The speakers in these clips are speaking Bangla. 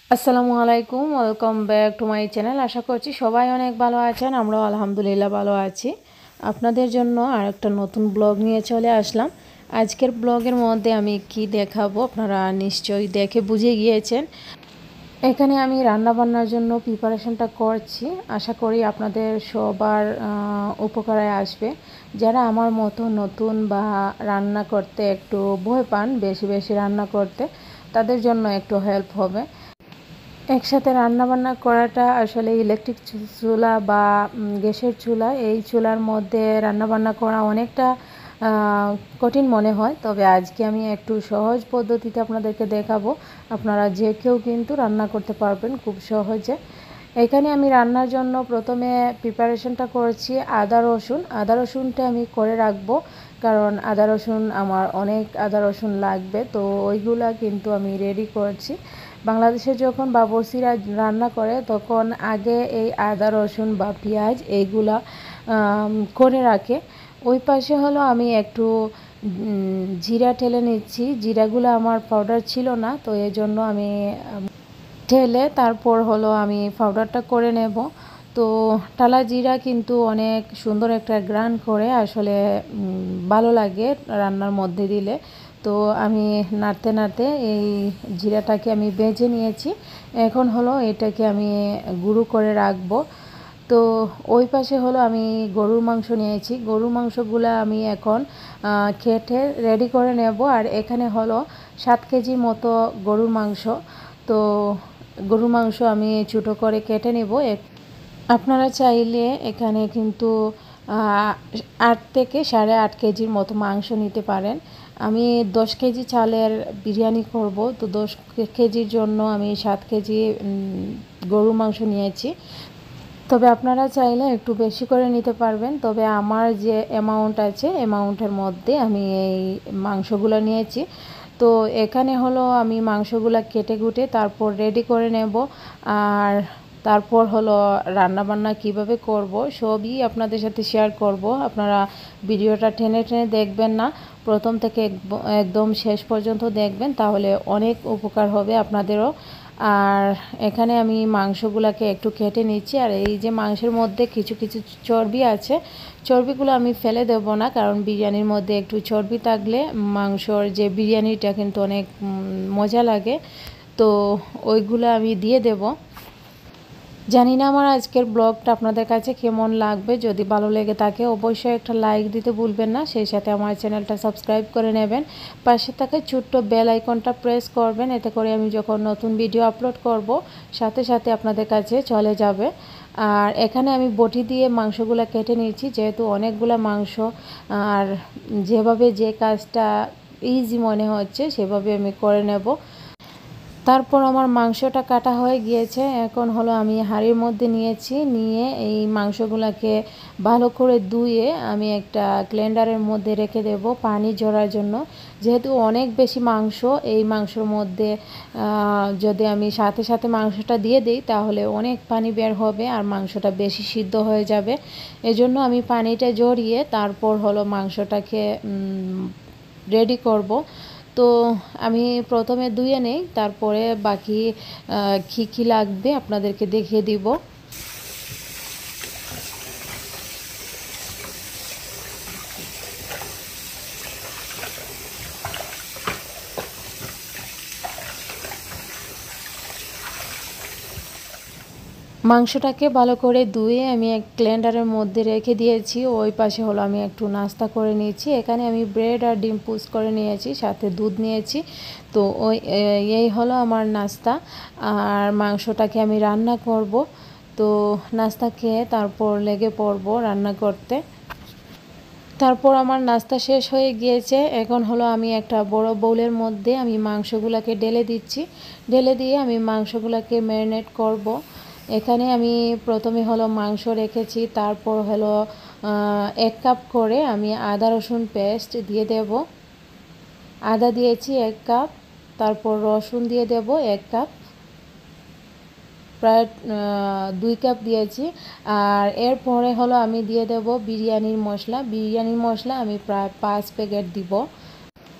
আসসালামু আলাইকুম, welcome back to my channel. আশা করছি সবাই অনেক ভালো আছেন। আমরাও আলহামদুলিল্লাহ ভালো আছি। আপনাদের জন্য আরেকটা নতুন ব্লগ নিয়ে চলে আসলাম। আজকের ব্লগের মধ্যে আমি কি দেখাবো আপনারা নিশ্চয়ই দেখে বুঝে গিয়েছেন। এখানে আমি রান্না বান্নার জন্য প্রিপারেশনটা করছি। আশা করি আপনাদের সবার উপকারে আসবে। যারা আমার মতো নতুন বা রান্না করতে একটু ভয় পান, বেশি বেশি রান্না করতে, তাদের জন্য একটু হেল্প হবে। একসাথে রান্নাবান্না করাটা আসলে ইলেকট্রিক চুলা বা গ্যাসের চুলা, এই চুলার মধ্যে রান্নাবান্না করা অনেকটা কঠিন মনে হয়। তবে আজকে আমি একটু সহজ পদ্ধতিতে আপনাদেরকে দেখাবো। আপনারা যে কেউ কিন্তু রান্না করতে পারবেন খুব সহজে। এখানে আমি রান্নার জন্য প্রথমে প্রিপারেশনটা করেছি আদা রসুনটা আমি করে রাখবো, কারণ আদা রসুন আমার অনেক আদা রসুন লাগবে। তো ওইগুলা কিন্তু আমি রেডি করছি। বাংলাদেশে যখন বাবুর্চিরা রান্না করে তখন আগে এই আদা রসুন বা পেঁয়াজ এইগুলা করে রাখে। ওই পাশে হলো আমি একটু জিরা ঢেলে নিচ্ছি। জিরাগুলো আমার পাউডার ছিল না, তো এই জন্য আমি ঢেলে তারপর হলো আমি পাউডারটা করে নেব। তো টালা জিরা কিন্তু অনেক সুন্দর একটা গ্রান করে, আসলে ভালো লাগে রান্নার মধ্যে দিলে। তো আমি নাড়তে নাড়তে এই জিরাটাকে আমি ভেজে নিয়েছি। এখন হলো এটাকে আমি গুঁড়ো করে রাখবো। তো ওই পাশে হলো আমি গরুর মাংস নিয়েছি। গরুর মাংসগুলো আমি এখন কেটে রেডি করে নেব। আর এখানে হলো 7 কেজি মতো গরুর মাংস। তো গরুর মাংস আমি ছোটো করে কেটে নেব। আপনারা চাইলে এখানে কিন্তু 8 থেকে 8.5 কেজির মতো মাংস নিতে পারেন। আমি 10 কেজি চালের বিরিয়ানি করব, তো 10 কেজির জন্য আমি 7 কেজি গরুর মাংস নিয়েছি। তবে আপনারা চাইলে একটু বেশি করে নিতে পারবেন। তবে আমার যে অ্যামাউন্ট আছে অ্যামাউন্টের মধ্যে আমি এই মাংসগুলো নিয়েছি। তো এখানে হলো আমি মাংসগুলো কেটে কুটে তারপর রেডি করে নেব। আর তারপর হলো রান্নাবান্না কিভাবে করব সবই আপনাদের সাথে শেয়ার করব। আপনারা ভিডিওটা টেনে টেনে দেখবেন না, প্রথম থেকে একদম শেষ পর্যন্ত দেখবেন, তাহলে অনেক উপকার হবে আপনাদেরও। আর এখানে আমি মাংসগুলোকে একটু কেটে নিচ্ছি। আর এই যে মাংসের মধ্যে কিছু কিছু চর্বি আছে, চর্বিগুলো আমি ফেলে দেব না, কারণ বিরিয়ানির মধ্যে একটু চর্বি থাকলে মাংসর যে বিরিয়ানিটা কিন্তু অনেক মজা লাগে। তো ওইগুলো আমি দিয়ে দেব। জানি না আমার আজকের ব্লগটা আপনাদের কাছে কেমন লাগবে। যদি ভালো লেগে থাকে অবশ্যই একটা লাইক দিতে ভুলবেন না, সেই সাথে আমার চ্যানেলটা সাবস্ক্রাইব করে নেবেন। পাশে থাকা ছোট্ট বেল আইকনটা প্রেস করবেন, এতে করে আমি যখন নতুন ভিডিও আপলোড করব সাথে সাথে আপনাদের কাছে চলে যাবে। আর এখানে আমি বটি দিয়ে মাংসগুলো কেটে নিয়েছি, যেহেতু অনেকগুলো মাংস। আর যেভাবে যে কাজটা ইজি মনে হচ্ছে সেভাবে আমি করে নেব। তারপর আমার মাংসটা কাটা হয়ে গিয়েছে। এখন হলো আমি হাঁড়ির মধ্যে নিয়ে এই মাংসগুলোকে ভালো করে ধুয়ে আমি একটা ব্লেন্ডারের মধ্যে রেখে দেব পানি ঝরার জন্য। যেহেতু অনেক বেশি মাংস, এই মাংসর মধ্যে যদি আমি সাথে সাথে মাংসটা দিয়ে দিই তাহলে অনেক পানি বের হবে আর মাংসটা বেশি সিদ্ধ হয়ে যাবে। এজন্য আমি পানিটা ঝরিয়ে তারপর হলো মাংসটাকে রেডি করব। তো আমি প্রথমে ধুয়ে নেই, তারপরে বাকি কী কী লাগবে আপনাদেরকে দেখিয়ে দিব। মাংসটাকে ভালো করে ধুয়ে আমি এক ব্লেন্ডারের মধ্যে রেখে দিয়েছি। ওই পাশে হলো আমি একটু নাস্তা করে নিয়েছি। এখানে আমি ব্রেড আর ডিম পোস্ট করে নিয়েছি, সাথে দুধ নিয়েছি। তো এই হলো আমার নাস্তা। আর মাংসটাকে আমি রান্না করব। তো নাস্তা খেয়ে তারপর লেগে পড়বো রান্না করতে। তারপর আমার নাস্তা শেষ হয়ে গিয়েছে। এখন হলো আমি একটা বড় বোলের মধ্যে আমি মাংসগুলোকে ঢেলে দিচ্ছি। ঢেলে দিয়ে আমি মাংসগুলোকে ম্যারিনেট করব। এখানে আমি প্রথমে হলো মাংস রেখেছি, তারপর হলো 1 কাপ করে আমি আদা রসুন পেস্ট দিয়ে দেব। আদা দিয়েছি 1 কাপ, তারপর রসুন দিয়ে দেব 1 কাপ, প্রায় 2 কাপ দিয়েছি। আর এরপরে হলো আমি দিয়ে দেব বিরিয়ানির মশলা। বিরিয়ানির মশলা আমি প্রায় 5 প্যাকেট দিব।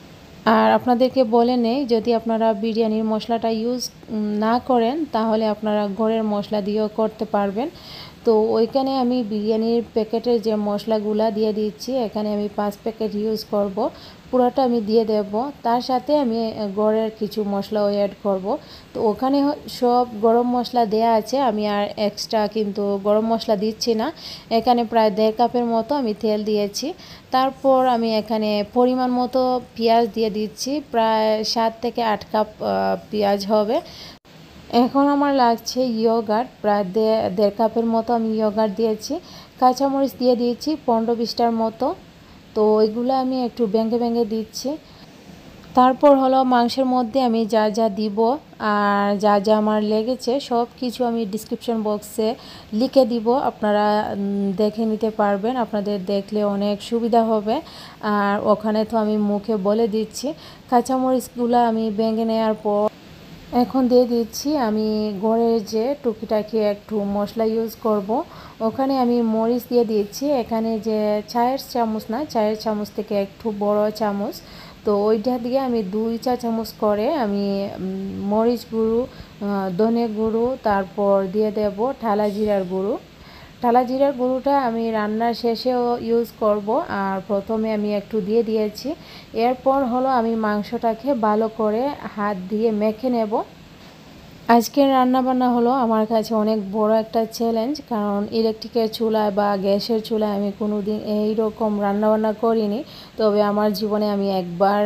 আর আপনাদেরকে বলে নেই, যদি আপনারা বিরিয়ানির মশলাটা ইউজ না করেন তাহলে আপনারা ঘরের মশলা দিয়েও করতে পারবেন। তো ওইখানে আমি বিরিয়ানির প্যাকেটের যে মশলাগুলা দিয়ে দিচ্ছি, এখানে আমি 5 প্যাকেট ইউজ করব, পুরোটা আমি দিয়ে দেব। তার সাথে আমি ঘরের কিছু মশলাও অ্যাড করব। তো ওখানে সব গরম মশলা দেয়া আছে, আমি আর এক্সট্রা কিন্তু গরম মশলা দিচ্ছি না। এখানে প্রায় 1.5 কাপের মতো আমি তেল দিয়েছি। তারপর আমি এখানে পরিমাণ মতো পেঁয়াজ দিয়ে দিচ্ছি, প্রায় 7 থেকে 8 কাপ পেঁয়াজ হবে। এখন আমার লাগছে ইয়োগার্ট, প্রায় 1.5 কাপের মতো আমি ইয়োগার্ট দিয়েছি। কাঁচামরিচ দিয়ে দিয়েছি 15-20টার মতো। তো ওইগুলো আমি একটু ভেঙে ভেঙে দিচ্ছি। তারপর হলো মাংসের মধ্যে আমি যা যা দিব আর যা যা আমার লেগেছে সব কিছু আমি ডিসক্রিপশন বক্সে লিখে দিব, আপনারা দেখে নিতে পারবেন, আপনাদের দেখলে অনেক সুবিধা হবে। আর ওখানে তো আমি মুখে বলে দিচ্ছি। কাঁচামরিচগুলো আমি ভেঙে নেওয়ার পর এখন দিয়ে দিচ্ছি আমি ঘরের যে টুকিটাকি একটু মশলা ইউজ করব। ওখানে আমি মরিচ দিয়ে দিচ্ছি, এখানে যে চায়ের চামচ না, চায়ের চামচ থেকে একটু বড় চামচ, তো ওইটা দিয়ে আমি 2 চা চামচ করে আমি মরিচ গুঁড়ো, ধনে গুঁড়ো, তারপর দিয়ে দেব ঠালা জিরার গুঁড়ো। ঠালা জিরার গুঁড়োটা আমি রান্নার শেষেও ইউজ করব, আর প্রথমে আমি একটু দিয়ে দিয়েছি। এরপর হলো আমি মাংসটাকে ভালো করে হাত দিয়ে মেখে নেব। আজকের রান্নাবান্না হলো আমার কাছে অনেক বড় একটা চ্যালেঞ্জ, কারণ ইলেকট্রিকের চুলায় বা গ্যাসের চুলায় আমি কোনো দিন এইরকম রান্নাবান্না করিনি। তবে আমার জীবনে আমি একবার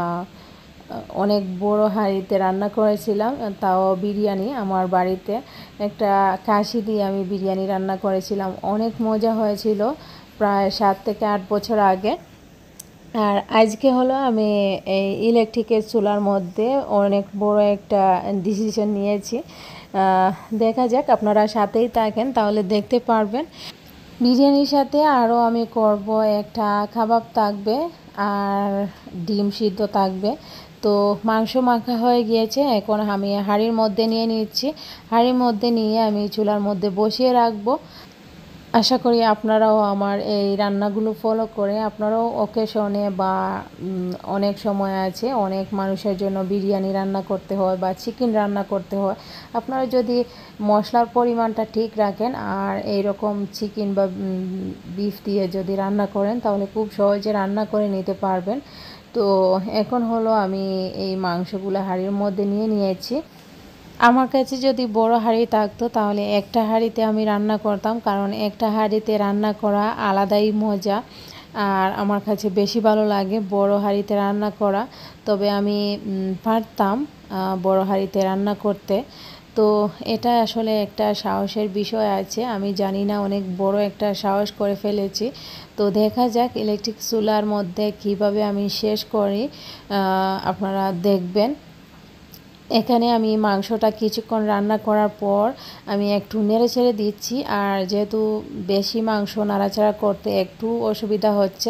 অনেক বড় হাঁড়িতে রান্না করেছিলাম, তাও বিরিয়ানি। আমার বাড়িতে একটা কাশি দিয়ে আমি বিরিয়ানি রান্না করেছিলাম, অনেক মজা হয়েছিল, প্রায় 7 থেকে 8 বছর আগে। আর আজকে হলো আমি এই ইলেকট্রিকের চুলার মধ্যে অনেক বড় একটা ডিসিশন নিয়েছি। দেখা যাক, আপনারা সাথেই থাকেন তাহলে দেখতে পারবেন। বিরিয়ানির সাথে আরও আমি করব একটা কাবাব থাকবে আর ডিম সিদ্ধ থাকবে। তো মাংস মাখা হয়ে গিয়েছে, এখন আমি হাঁড়ির মধ্যে নিয়ে নিচ্ছি। হাঁড়ির মধ্যে নিয়ে আমি চুলার মধ্যে বসিয়ে রাখবো। আশা করি আপনারাও আমার এই রান্নাগুলো ফলো করে আপনারাও অকেশনে বা অনেক সময় আছে, অনেক মানুষের জন্য বিরিয়ানি রান্না করতে হয় বা চিকেন রান্না করতে হয়। আপনারা যদি মশলার পরিমাণটা ঠিক রাখেন আর এইরকম চিকেন বা বিফ দিয়ে যদি রান্না করেন তাহলে খুব সহজে রান্না করে নিতে পারবেন। তো এখন হলো আমি এই মাংসগুলো হাঁড়ির মধ্যে নিয়ে নিয়েছি। আমার কাছে যদি বড় হাঁড়ি থাকতো তাহলে একটা হাঁড়িতে আমি রান্না করতাম, কারণ একটা হাঁড়িতে রান্না করা আলাদাই মজা। আর আমার কাছে বেশি ভালো লাগে বড় হাঁড়িতে রান্না করা। তবে আমি পারতাম বড় হাঁড়িতে রান্না করতে। তো এটা আসলে একটা সাহসের বিষয় আছে, আমি জানি না, অনেক বড় একটা সাহস করে ফেলেছি। তো দেখা যাক ইলেকট্রিক চুলার মধ্যে কিভাবে আমি শেষ করি, আপনারা দেখবেন। এখানে আমি মাংসটা কিছুক্ষণ রান্না করার পর আমি একটু নেড়ে ছেড়ে দিচ্ছি, আর যেহেতু বেশি মাংস নাড়াচাড়া করতে একটু অসুবিধা হচ্ছে।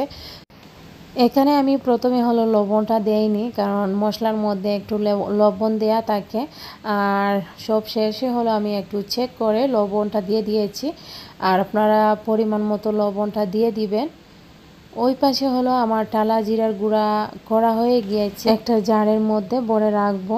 এখানে আমি প্রথমে হলো লবণটা দেইনি, কারণ মশলার মধ্যে একটু লবণ দেয়া থাকে। আর সব শেষে হলো আমি একটু চেক করে লবণটা দিয়ে দিয়েছি, আর আপনারা পরিমাণ মতো লবণটা দিয়ে দিবেন। ওই পাশে হলো আমার টালা জিরার গুঁড়া করা হয়ে গিয়েছে, একটা জারের মধ্যে ভরে রাখবো।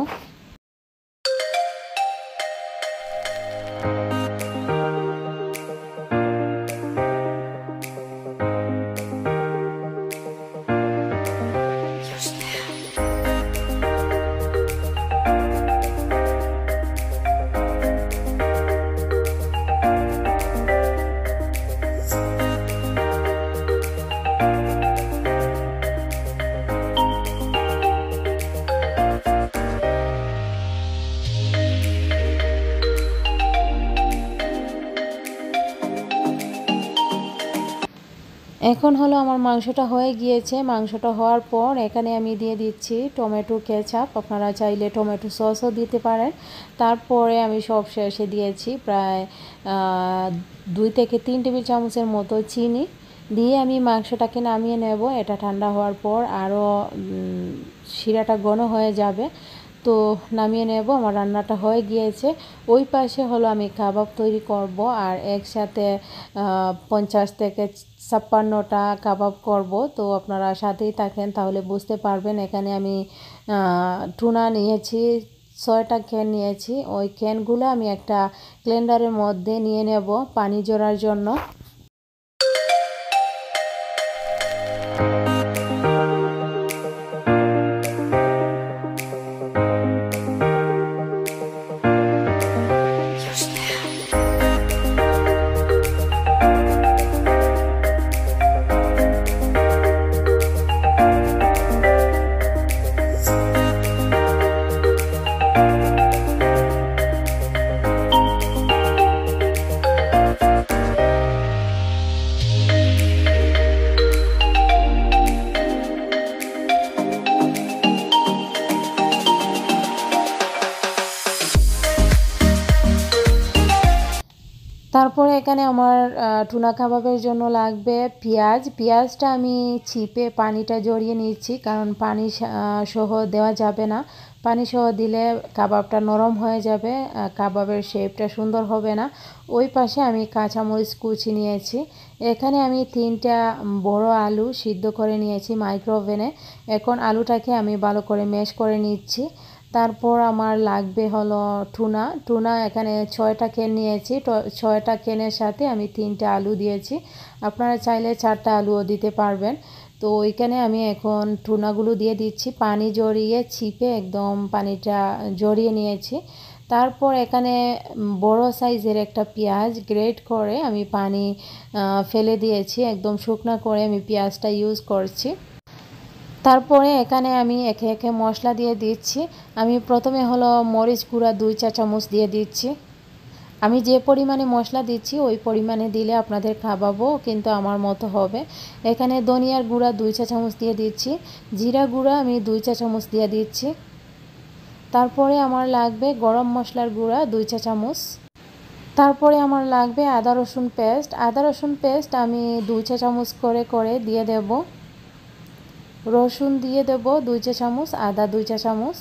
এখন হলো আমার মাংসটা হয়ে গিয়েছে। মাংসটা হওয়ার পর এখানে আমি দিয়ে দিচ্ছি টমেটো কেচাপ, আপনারা চাইলে টমেটো সসও দিতে পারেন। তারপরে আমি সব শেষে দিয়েছি প্রায় 2 থেকে 3 টেবিল চামচের মতো চিনি দিয়ে আমি মাংসটাকে নামিয়ে নেব। এটা ঠান্ডা হওয়ার পর আরও শিরাটা ঘন হয়ে যাবে। তো নামিয়ে নেব। আমার রান্নাটা হয়ে গিয়েছে। ওই পাশে হলো আমি কাবাব তৈরি করব, আর একসাথে 50 থেকে 56টা কাবাব করব। তো আপনারা সাথেই থাকেন, তাহলে বুঝতে পারবেন। এখানে আমি টুনা নিয়েছি, 6টা ক্যান নিয়েছি। ওই ক্যানগুলো আমি একটা ব্লেন্ডারের মধ্যে নিয়ে নেব পানি ঝরার জন্য। তারপরে এখানে আমার টুনা কাবাবের জন্য লাগবে পেঁয়াজ। পেঁয়াজটা আমি চিপে পানিটা ঝরিয়ে নিচ্ছি, কারণ পানি সহ দেওয়া যাবে না। পানি সহ দিলে কাবাবটা নরম হয়ে যাবে, কাবাবের শেপটা সুন্দর হবে না। ওই পাশে আমি কাঁচামরিচ কুচি নিয়েছি। এখানে আমি 3টা বড় আলু সিদ্ধ করে নিয়েছি মাইক্রোওভেনে। এখন আলুটাকে আমি ভালো করে ম্যাশ করে নিচ্ছি। তারপর আমার লাগবে হলো টুনা এখানে 6টা ক্যান নিয়েছি। তো 6টা ক্যানের সাথে আমি 3টা আলু দিয়েছি। আপনারা চাইলে 4টা আলুও দিতে পারবেন। তো ওইখানে আমি এখন টুনাগুলো দিয়ে দিচ্ছি, পানি ঝরিয়ে চিপে একদম পানিটা ঝরিয়ে নিয়েছি। তারপর এখানে বড় সাইজের একটা পেঁয়াজ গ্রেট করে আমি পানি ফেলে দিয়েছি, একদম শুকনা করে আমি পেঁয়াজটা ইউজ করছি। তারপরে এখানে আমি একে একে মশলা দিয়ে দিচ্ছি। আমি প্রথমে হলো মরিচ গুঁড়া 2 চা চামচ দিয়ে দিচ্ছি। আমি যে পরিমাণে মশলা দিচ্ছি ওই পরিমাণে দিলে আপনাদের কাবাবও কিন্তু আমার মতো হবে। এখানে ধনিয়ার গুঁড়া 2 চা চামচ দিয়ে দিচ্ছি। জিরা গুঁড়া আমি 2 চা চামচ দিয়ে দিচ্ছি। তারপরে আমার লাগবে গরম মশলার গুঁড়া 2 চা চামচ। তারপরে আমার লাগবে আদা রসুন পেস্ট। আদা রসুন পেস্ট আমি 2 চা চামচ করে দিয়ে দেব। রসুন দিয়ে দেব 2 চা চামচ, আদা 2 চা চামচ।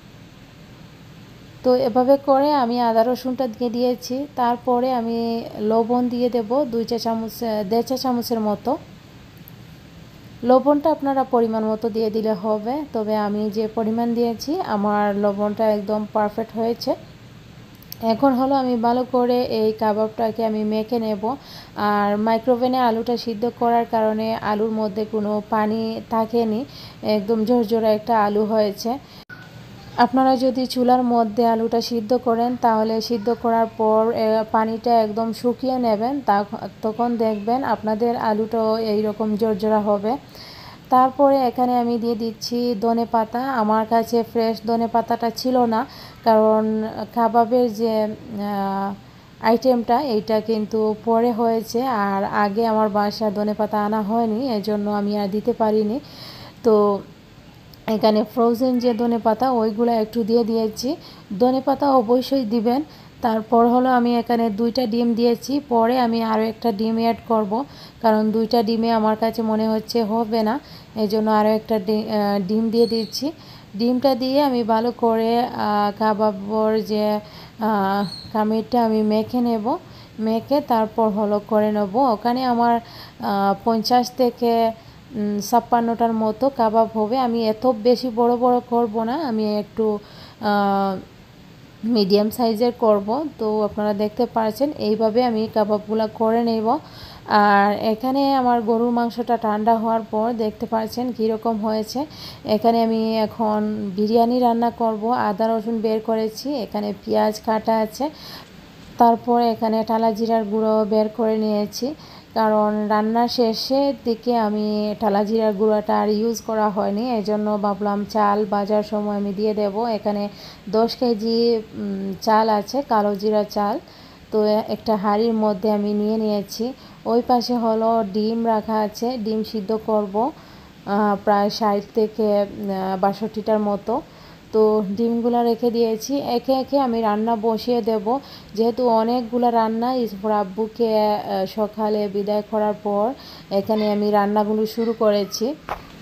তো এভাবে করে আমি আদা রসুনটা দিয়ে দিয়েছি। তারপরে আমি লবণ দিয়ে দেব 2 চা চামচ, 1.5 চা চামচের মতো। লবণটা আপনারা পরিমাণ মতো দিয়ে দিলে হবে, তবে আমি যে পরিমাণ দিয়েছি আমার লবণটা একদম পারফেক্ট হয়েছে। এখন হলো আমি ভালো করে এই কাবাবটাকে আমি মেখে নেব। আর মাইক্রোওভেনে আলুটা সিদ্ধ করার কারণে আলুর মধ্যে কোনো পানি থাকেনি, একদম ঝরঝরা একটা আলু হয়েছে। আপনারা যদি চুলার মধ্যে আলুটা সিদ্ধ করেন তাহলে সিদ্ধ করার পর পানিটা একদম শুকিয়ে নেবেন, তখন দেখবেন আপনাদের আলুটাও এইরকম ঝরঝরা হবে। তারপরে এখানে আমি দিয়ে দিচ্ছি ধনেপাতা। আমার কাছে ফ্রেশ ধনেপাতাটা ছিল না, কারণ কাবাবের যে আইটেমটা এইটা কিন্তু পরে হয়েছে, আর আগে আমার বাসায় ধনেপাতা আনা হয়নি, এজন্য আমি আর দিতে পারিনি। তো এখানে ফ্রোজেন যে ধনেপাতা ওইগুলো একটু দিয়ে দিয়েছি। ধনেপাতা অবশ্যই দিবেন। তারপর হলো আমি এখানে 2টা ডিম দিয়েছি, পরে আমি আরও একটা ডিম অ্যাড করব, কারণ 2টা ডিমে আমার কাছে মনে হচ্ছে হবে না, এই জন্য আরও একটা ডিম দিয়ে দিচ্ছি। ডিমটা দিয়ে আমি ভালো করে কাবাবর যে কামিরটা আমি মেখে নেব। মেখে তারপর হলো করে নেব। ওখানে আমার 50 থেকে 56টার মতো কাবাব হবে। আমি এত বেশি বড় বড় করব না, আমি একটু মিডিয়াম সাইজের করব। তো আপনারা দেখতে পাচ্ছেন এইভাবে আমি কাবাবগুলো করে নেব। আর এখানে আমার গরুর মাংসটা ঠান্ডা হওয়ার পর দেখতে পাচ্ছেন কীরকম হয়েছে। এখানে আমি এখন বিরিয়ানি রান্না করব। আদা রসুন বের করেছি, এখানে পেঁয়াজ কাটা আছে। তারপর এখানে টালা জিরার গুঁড়ো বের করে নিয়েছি, কারণ রান্নার শেষের দিকে আমি টালা জিরার গুঁড়োটা আর ইউজ করা হয়নি, এজন্য ভাবলাম চাল ভাজার সময় আমি দিয়ে দেব। এখানে 10 কেজি চাল আছে, কালো জিরা চাল। তো একটা হাঁড়ির মধ্যে আমি নিয়ে নিয়েছি। ওই পাশে হলো ডিম রাখা আছে, ডিম সিদ্ধ করব প্রায় 60 থেকে 62টার মতো। তো ডিমগুলো রেখে দিয়েছি। একে একে আমি রান্না বসিয়ে দেব, যেহেতু অনেকগুলো রান্না ইসফর আব্বুকে সকালে বিদায় করার পর এখানে আমি রান্নাগুলো শুরু করেছি।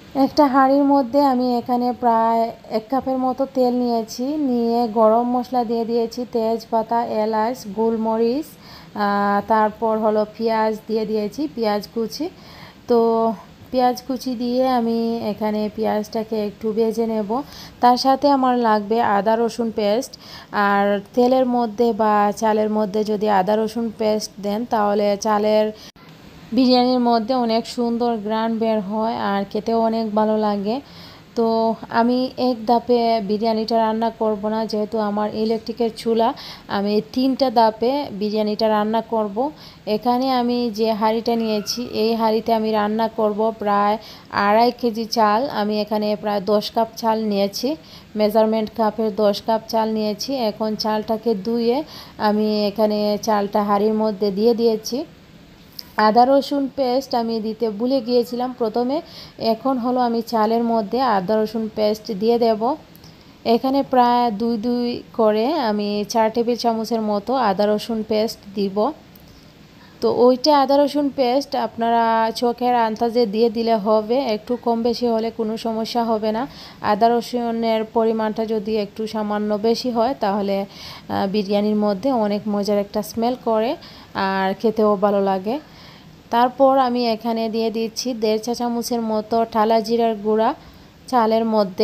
একটা হাঁড়ির মধ্যে আমি এখানে প্রায় 1 কাপের মতো তেল নিয়েছি, নিয়ে গরম মশলা দিয়ে দিয়েছি, তেজপাতা, এলাচ, গোলমরিচ, তারপর হলো পেঁয়াজ দিয়ে দিয়েছি, পেঁয়াজ কুচি। তো পেঁয়াজ কুচি দিয়ে আমি এখানে পেঁয়াজটাকে একটু ভেজে নেব। তার সাথে আমার লাগবে আদা রসুন পেস্ট। আর তেলের মধ্যে বা চালের মধ্যে যদি আদা রসুন পেস্ট দেন তাহলে চালের বিরিয়ানির মধ্যে অনেক সুন্দর ঘ্রাণ বের হয় আর খেতেও অনেক ভালো লাগে। তো আমি এক ধাপে বিরিয়ানিটা রান্না করব না, যেহেতু আমার ইলেকট্রিকের চুলা, আমি 3টা ধাপে বিরিয়ানিটা রান্না করব। এখানে আমি যে হাঁড়িটা নিয়েছি এই হাঁড়িতে আমি রান্না করব প্রায় 2.5 কেজি চাল। আমি এখানে প্রায় 10 কাপ চাল নিয়েছি, মেজারমেন্ট কাপের 10 কাপ চাল নিয়েছি। এখন চালটাকে ধুয়ে আমি এখানে চালটা হাঁড়ির মধ্যে দিয়ে দিয়েছি। আদা রসুন পেস্ট আমি দিতে ভুলে গিয়েছিলাম প্রথমে, এখন হলো আমি চালের মধ্যে আদা রসুন পেস্ট দিয়ে দেব। এখানে প্রায় 2 করে আমি 4 টেবিল চামচের মতো আদা রসুন পেস্ট দিব। তো ওইটা আদা রসুন পেস্ট আপনারা চোখের আন্দাজে দিয়ে দিলে হবে, একটু কম বেশি হলে কোনো সমস্যা হবে না। আদা রসুনের পরিমাণটা যদি একটু সামান্য বেশি হয় তাহলে বিরিয়ানির মধ্যে অনেক মজার একটা স্মেল করে আর খেতেও ভালো লাগে। তারপর আমি এখানে দিয়ে দিচ্ছি 1.5 চা চামচের মতো ঠালা জিরার গুঁড়া চালের মধ্যে।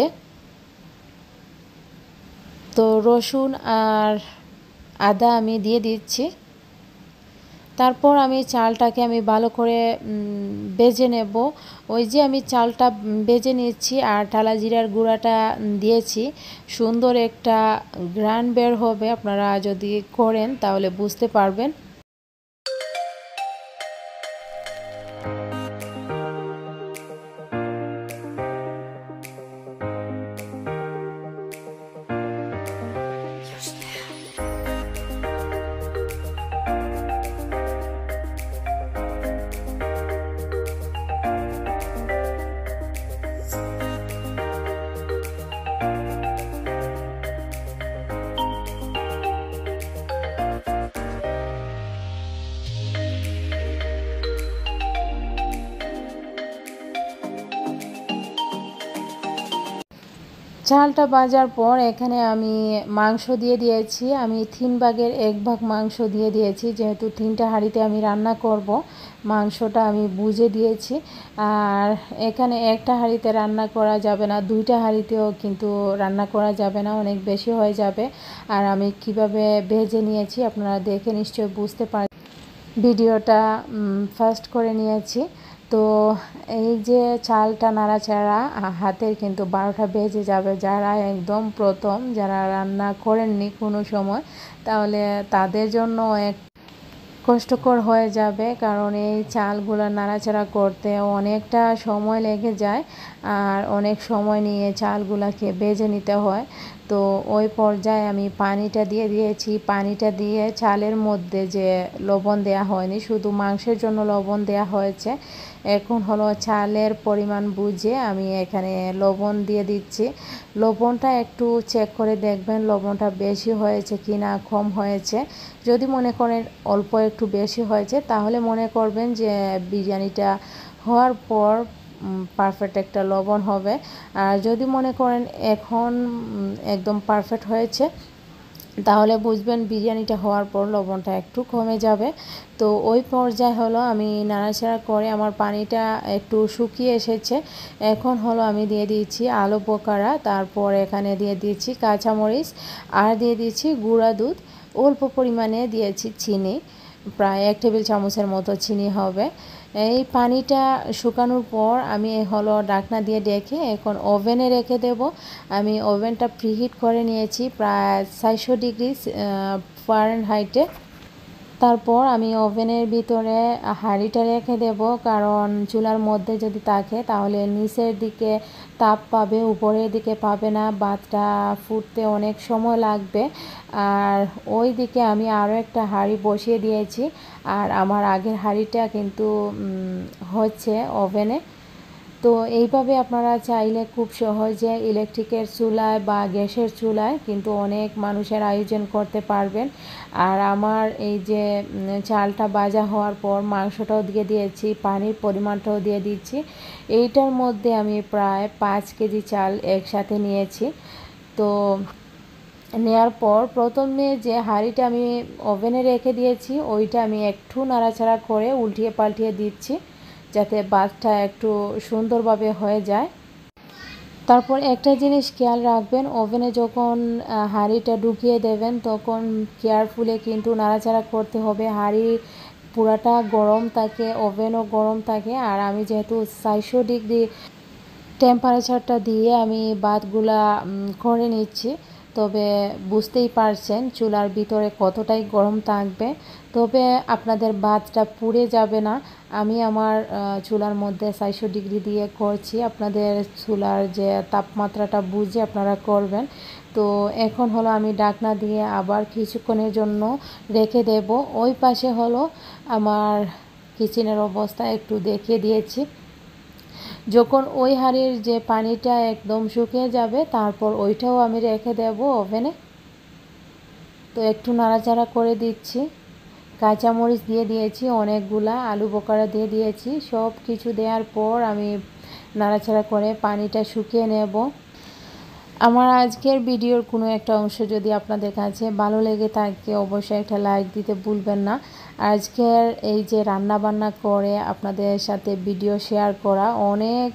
তো রসুন আর আদা আমি দিয়ে দিচ্ছি। তারপর আমি চালটাকে আমি ভালো করে ভেজে নেব। ওই যে আমি চালটা ভেজে নিচ্ছি আর ঠালা জিরার গুঁড়াটা দিয়েছি, সুন্দর একটা ঘ্রাণ বের হবে। আপনারা যদি করেন তাহলে বুঝতে পারবেন। চালটা ভাজার পর এখানে আমি মাংস দিয়ে দিয়েছি। আমি 3 ভাগের 1 ভাগ মাংস দিয়ে দিয়েছি, যেহেতু 3টা হাঁড়িতে আমি রান্না করব, মাংসটা আমি বুঝে দিয়েছি। আর এখানে একটা হাঁড়িতে রান্না করা যাবে না, 2টা হাঁড়িতেও কিন্তু রান্না করা যাবে না, অনেক বেশি হয়ে যাবে। আর আমি কিভাবে ভেজে নিয়েছি আপনারা দেখে নিশ্চয়ই বুঝতে পারবেন। ভিডিওটা ফাস্ট করে নিয়েছি। তো এই যে চালটা নাড়াচাড়া হাতের কিন্তু 12টা বেজে যাবে। যারা একদম প্রথম, যারা রান্না করেননি কোনো সময়, তাহলে তাদের জন্য এক কষ্টকর হয়ে যাবে, কারণ এই চালগুলো নাড়াচাড়া করতে অনেকটা সময় লেগে যায় আর অনেক সময় নিয়ে চালগুলোকে ভেজে নিতে হয়। তো ওই পর্যায়ে আমি পানিটা দিয়ে দিয়েছি। পানিটা দিয়ে চালের মধ্যে যে লবণ দেয়া হয়নি, শুধু মাংসের জন্য লবণ দেয়া হয়েছে। এখন হলো চালের পরিমাণ বুঝে আমি এখানে লবণ দিয়ে দিচ্ছি। লবণটা একটু চেক করে দেখবেন লবণটা বেশি হয়েছে কি না কম হয়েছে। যদি মনে করেন অল্প একটু বেশি হয়েছে তাহলে মনে করবেন যে বিরিয়ানিটা হওয়ার পর পারফেক্ট একটা লবণ হবে। আর যদি মনে করেন এখন একদম পারফেক্ট হয়েছে তাহলে বুঝবেন বিরিয়ানিটা হওয়ার পর লবণটা একটু কমে যাবে। তো ওই পর্যায়ে হলো আমি নাড়াচাড়া করে আমার পানিটা একটু শুকিয়ে এসেছে। এখন হলো আমি দিয়ে দিচ্ছি আলু বোখারা, তারপর এখানে দিয়ে দিচ্ছি কাঁচামরিচ আর দিয়ে দিচ্ছি গুঁড়া দুধ, অল্প পরিমাণে দিয়েছি চিনি, প্রায় 1 টেবিল চামচের মতো চিনি হবে। এই পানিটা শুকানোর পর আমি হলো ঢাকনা দিয়ে ঢেকে এখন ওভেনে রেখে দেব। আমি ওভেনটা প্রিহিট করে নিয়েছি প্রায় 400 ডিগ্রি ফারেনহাইটে। তারপর আমি ওভেনের ভিতরে হাঁড়িটা রেখে দেব, কারণ চুলার মধ্যে যদি থাকে তাহলে নিচের দিকে তাপ পাবে, উপরের দিকে পাবে না, ভাতটা ফুটতে অনেক সময় লাগবে। আর ওই দিকে আমি আরও একটা হাঁড়ি বসিয়ে দিয়েছি, আর আমার আগের হাঁড়িটা কিন্তু হচ্ছে ওভেনে। তো এইভাবে আপনারা চাইলে খুব সহজে ইলেকট্রিকের চুলায় বা গ্যাসের চুলায় কিন্তু অনেক মানুষের আয়োজন করতে পারবেন। আর আমার এই যে চালটা ভাজা হওয়ার পর মাংসটাও দিয়ে দিয়েছি, পানির পরিমাণটাও দিয়ে দিচ্ছি। এইটার মধ্যে আমি প্রায় 5 কেজি চাল একসাথে নিয়েছি। তো নেওয়ার পর প্রথমে যে হাঁড়িটা আমি ওভেনে রেখে দিয়েছি ওইটা আমি একটু নাড়াচাড়া করে উল্টিয়ে পাল্টিয়ে দিচ্ছি, যাতে ভাতটা একটু সুন্দরভাবে হয়ে যায়। তারপর একটা জিনিস খেয়াল রাখবেন, ওভেনে যখন হাঁড়িটা ঢুকিয়ে দেবেন তখন কেয়ারফুলি কিন্তু নাড়াচাড়া করতে হবে। হাঁড়ি পুরাটা গরম থাকে, ওভেনও গরম থাকে। আর আমি যেহেতু 400 ডিগ্রি টেম্পারেচারটা দিয়ে আমি ভাতগুলা করে নিচ্ছি, তবে বুঝতেই পারছেন চুলার ভিতরে কতটাই গরম থাকবে। তবে আপনাদের ভাতটা পুড়ে যাবে না। আমি আমার চুলার মধ্যে 400 ডিগ্রি দিয়ে করছি, আপনাদের চুলার যে তাপমাত্রাটা বুঝে আপনারা করবেন। তো এখন হলো আমি ঢাকনা দিয়ে আবার কিছুক্ষণের জন্য রেখে দেব। ওই পাশে হলো আমার কিচেনের অবস্থা একটু দেখিয়ে দিয়েছি। যখন ওই হাঁড়ির যে পানিটা একদম শুকিয়ে যাবে তারপর ওইটাও আমি রেখে দেব ওভেনে। তো একটু নাড়াচাড়া করে দিচ্ছি, কাঁচামরিচ দিয়ে দিয়েছি অনেকগুলা, আলু বোখারা দিয়ে দিয়েছি। সব কিছু দেওয়ার পর আমি নাড়াচাড়া করে পানিটা শুকিয়ে নেব। আমার আজকের ভিডিওর কোনো একটা অংশ যদি আপনাদের কাছে ভালো লেগে থাকে অবশ্যই একটা লাইক দিতে ভুলবেন না। আজকের এই যে রান্না বান্না করে আপনাদের সাথে ভিডিও শেয়ার করা অনেক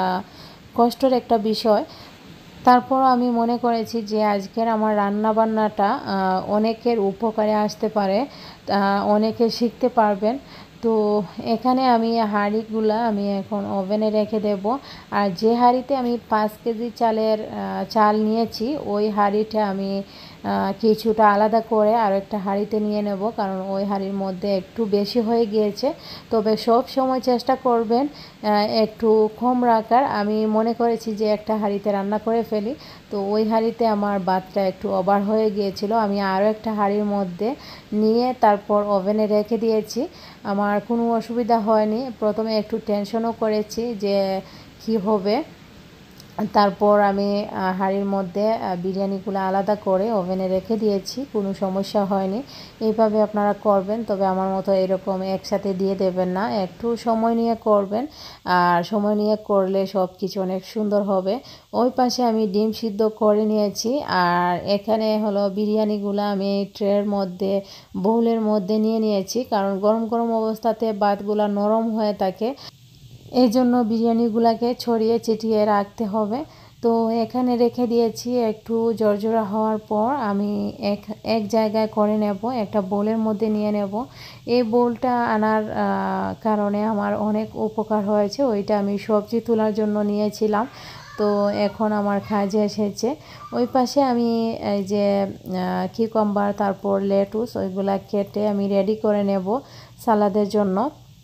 কষ্টের একটা বিষয়। তারপর আমি মনে করেছি যে আজকের আমার রান্না বান্নাটা অনেকের উপকারে আসতে পারে, অনেকে শিখতে পারবেন। তো এখানে আমি হাঁড়িগুলা আমি এখন ওভেনে রেখে দেব। আর যে হাঁড়িতে আমি 5 কেজি চাল নিয়েছি ওই হাঁড়িটা আমি কিছুটা আলাদা করে আর একটা হাঁড়িতে নিয়ে নেব, কারণ ওই হাঁড়ির মধ্যে একটু বেশি হয়ে গিয়েছে। তবে সব সময় চেষ্টা করবেন একটু কম রাখার। আমি মনে করেছি যে একটা হাঁড়িতে রান্না করে ফেলি, তো ওই হাঁড়িতে আমার ভাতটা একটু ওভার হয়ে গিয়েছিল। আমি আরও একটা হাঁড়ির মধ্যে নিয়ে তারপর ওভেনে রেখে দিয়েছি। আমার কোনো অসুবিধা হয়নি। প্রথমে একটু টেনশনও করেছি যে কি হবে। তারপর আমি হাঁড়ির মধ্যে বিরিয়ানিগুলো আলাদা করে ওভেনে রেখে দিয়েছি, কোনো সমস্যা হয়নি। এইভাবে আপনারা করবেন, তবে আমার মতো এরকম একসাথে দিয়ে দেবেন না, একটু সময় নিয়ে করবেন। আর সময় নিয়ে করলে সব কিছু অনেক সুন্দর হবে। ওই পাশে আমি ডিম সিদ্ধ করে নিয়েছি। আর এখানে হলো বিরিয়ানিগুলো আমি ট্রের মধ্যে বোলের মধ্যে নিয়ে নিয়েছি, কারণ গরম গরম অবস্থাতে ভাতগুলো নরম হয়ে থাকে, এই জন্য বিরিয়ানিগুলোকে ছড়িয়ে ছিটিয়ে রাখতে হবে। তো এখানে রেখে দিয়েছি। একটু জর্জরা হওয়ার পর আমি এক জায়গায় করে নেব, একটা বোলের মধ্যে নিয়ে নেব। এই বোলটা আনার কারণে আমার অনেক উপকার হয়েছে। ওইটা আমি সবজি তোলার জন্য নিয়েছিলাম, তো এখন আমার কাজে এসেছে। ওই পাশে আমি এই যে কিউকাম্বার তারপর লেটুস ওইগুলা কেটে আমি রেডি করে নেব সালাদের জন্য।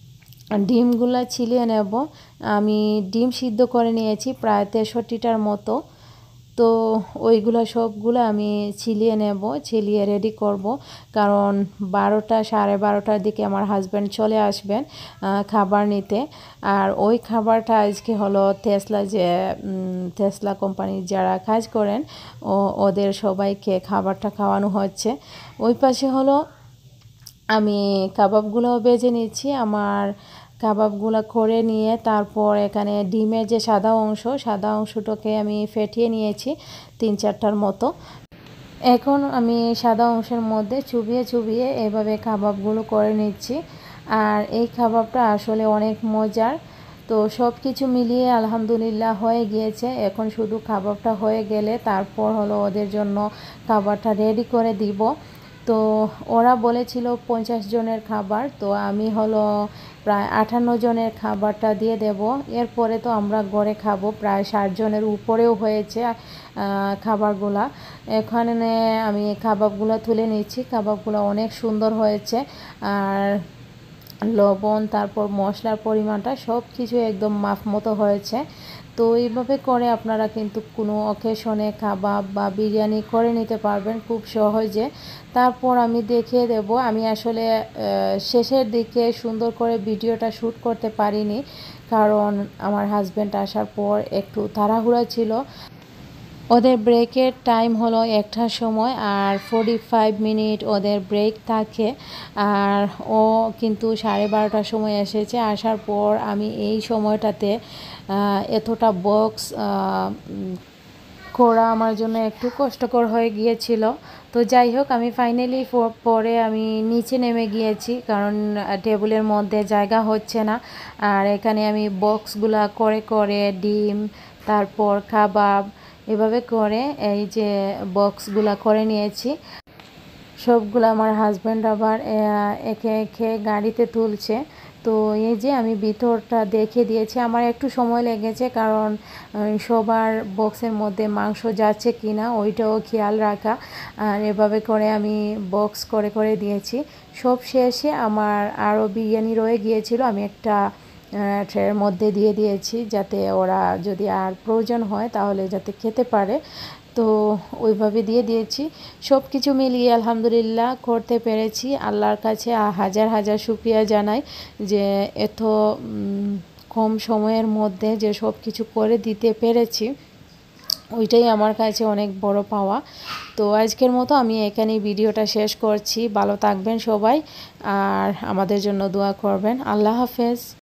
ডিমগুলো ছিলিয়ে নেব। আমি ডিম সিদ্ধ করে নিয়েছি প্রায় 63টার মতো। তো ওইগুলো সবগুলো আমি ছিলিয়ে নেব, ছিলিয়ে রেডি করব, কারণ 12টা 12:30টার দিকে আমার হাজব্যান্ড চলে আসবেন খাবার নিতে। আর ওই খাবারটা আজকে হলো টেসলা কোম্পানির যারা কাজ করেন ওদের সবাইকে খাবারটা খাওয়ানো হচ্ছে। ওই পাশে হলো আমি কাবাবগুলোও ভেজে নিচ্ছি। আমার কাবাবগুলো করে নিয়ে তারপর এখানে ডিমের যে সাদা অংশটাকে আমি ফেটিয়ে নিয়েছি 3-4টার মতো। এখন আমি সাদা অংশের মধ্যে চুবিয়ে চুবিয়ে এভাবে কাবাবগুলো করে নিচ্ছি। আর এই কাবাবটা আসলে অনেক মজার। তো সব কিছু মিলিয়ে আলহামদুলিল্লাহ হয়ে গিয়েছে। এখন শুধু কাবাবটা হয়ে গেলে তারপর হলো ওদের জন্য খাবারটা রেডি করে দিব। তো ওরা বলেছিল 50 জনের খাবার, তো আমি হলো প্রায় 58 জনের খাবারটা দিয়ে দেব। এরপরে তো আমরা ঘরে খাবো, প্রায় 60 জনের উপরেও হয়েছে খাবারগুলা। এখানে আমি কাবাবগুলো তুলে নিচ্ছি। কাবাবগুলো অনেক সুন্দর হয়েছে। আর লবণ তারপর মশলার পরিমাণটা সব কিছু একদম মাপ মতো হয়েছে। তো এইভাবে করে আপনারা কিন্তু কোনো অকেশনে কাবাব বা বিরিয়ানি করে নিতে পারবেন খুব সহজে। তারপর আমি দেখিয়ে দেব। আমি আসলে শেষের দিকে সুন্দর করে ভিডিওটা শ্যুট করতে পারিনি, কারণ আমার হাজব্যান্ড আসার পর একটু তাড়াহুড়া ছিল। ওদের ব্রেকের টাইম হলো 1টার সময়, আর 45 মিনিট ওদের ব্রেক থাকে। আর ও কিন্তু 12:30টার সময় এসেছে। আসার পর আমি এই সময়টাতে এতটা বক্স করা আমার জন্য একটু কষ্টকর হয়ে গিয়েছিল। তো যাই হোক, আমি ফাইনালি পরে আমি নিচে নেমে গিয়েছি, কারণ টেবিলের মধ্যে জায়গা হচ্ছে না। আর এখানে আমি বক্সগুলা করে করে ডিম, তারপর কাবাব এভাবে করে এই যে বক্সগুলা করে নিয়েছি। সবগুলো আমার হাজব্যান্ড আবার একে একে গাড়িতে তুলছে। তো এই যে আমি ভিতরটা দেখে দিয়েছি। আমার একটু সময় লেগেছে, কারণ সবার বক্সের মধ্যে মাংস যাচ্ছে কি না ওইটাও খেয়াল রাখা। আর এভাবে করে আমি বক্স করে করে দিয়েছি। সব শেষে আমার আরও বিরিয়ানি রয়ে গিয়েছিল, আমি একটা ট্রের মধ্যে দিয়ে দিয়েছি, যাতে ওরা যদি আর প্রয়োজন হয় তাহলে যাতে খেতে পারে। তো ওইভাবে দিয়ে দিয়েছি। সব কিছু মিলিয়ে আলহামদুলিল্লাহ করতে পেরেছি। আল্লাহর কাছে হাজার হাজার শুকরিয়া জানাই যে এত কম সময়ের মধ্যে যে সব কিছু করে দিতে পেরেছি, ওইটাই আমার কাছে অনেক বড় পাওয়া। তো আজকের মতো আমি এখানেই ভিডিওটা শেষ করছি। ভালো থাকবেন সবাই, আর আমাদের জন্য দোয়া করবেন। আল্লাহ হাফেজ।